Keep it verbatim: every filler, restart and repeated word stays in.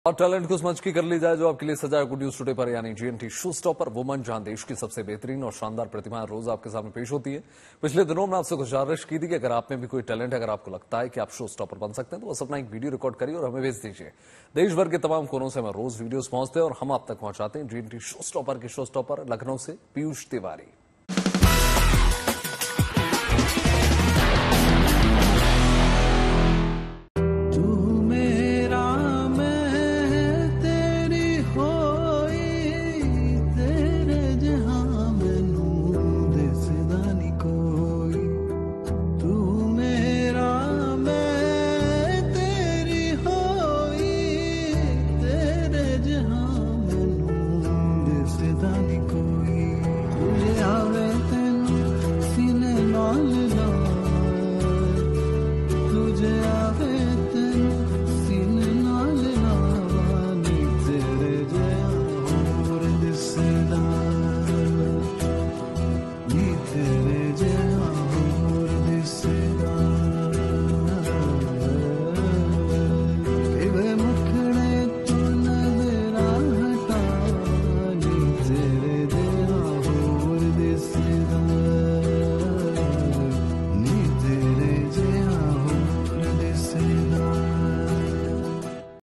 और टैलेंट को समझ की कर ली जाए जो आपके लिए सजा गुड न्यूज टुडे पर यानी जीएनटी शो स्टॉपर वुमन जहां देश की सबसे बेहतरीन और शानदार प्रतिभाएं रोज आपके सामने पेश होती है। पिछले दिनों में आपसे गुजारिश की थी कि अगर आप में भी कोई टैलेंट है, अगर आपको लगता है कि आप शो स्टॉपर बन सकते हैं तो बस अपना एक वीडियो रिकॉर्ड करिए और हमें भेज दीजिए। देश भर के तमाम कोनों से हमें रोज वीडियोज पहुंचते हैं और हम आप तक पहुंचाते हैं। जीएनटी शो स्टॉपर के शो स्टॉपर लखनऊ से पीयूष तिवारी। Yeah.